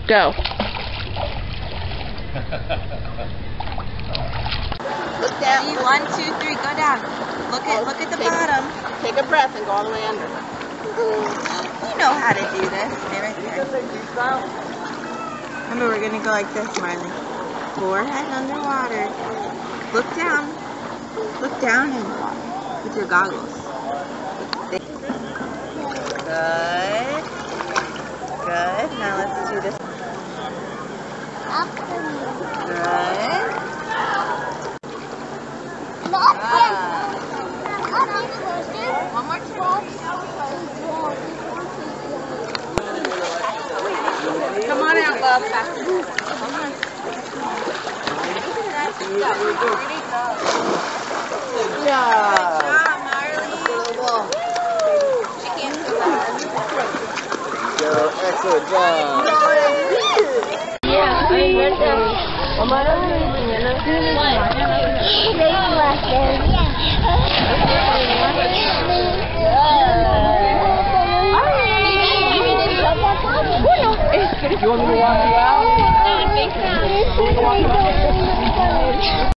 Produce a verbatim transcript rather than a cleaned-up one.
Go. Look down. See, one, two, three, go down. Look at look at the take, bottom. Take a breath and go all the way under. You know how to do this. Stay right there. Remember, we're gonna go like this, Marley. Forehead underwater. Look down. Look down in the water with your goggles. Good. Good. Now let's do this. Good. Ah. One more time. Come on out, love. Good job. Good job, Marley. She can't do that. Excellent job. You want me to walk you out?